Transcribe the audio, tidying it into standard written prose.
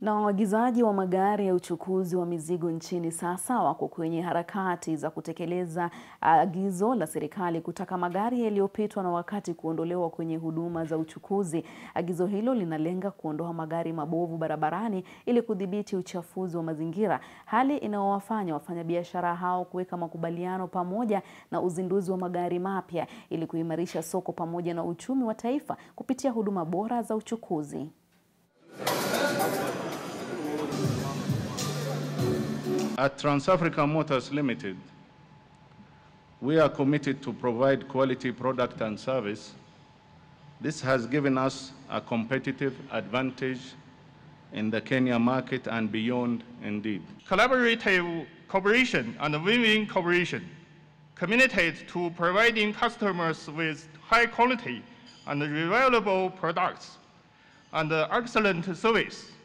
Na waagizaji wa magari ya uchukuzi wa mizigo nchini sasa wako kwenye harakati za kutekeleza agizo la serikali kutaka magari yaliyopitwa na wakati kuondolewa kwenye huduma za uchukuzi. Agizo hilo linalenga kuondoa magari mabovu barabarani ili kudhibiti uchafuzi wa mazingira, hali inayowafanya wafanyabiashara hao kuweka makubaliano pamoja na uzinduzi wa magari mapya ili kuimarisha soko pamoja na uchumi wa taifa kupitia huduma bora za uchukuzi. At Trans-Africa Motors Limited, we are committed to provide quality product and service. This has given us a competitive advantage in the Kenya market and beyond indeed. Collaborative cooperation and win-win cooperation committed to providing customers with high quality and reliable products and excellent service.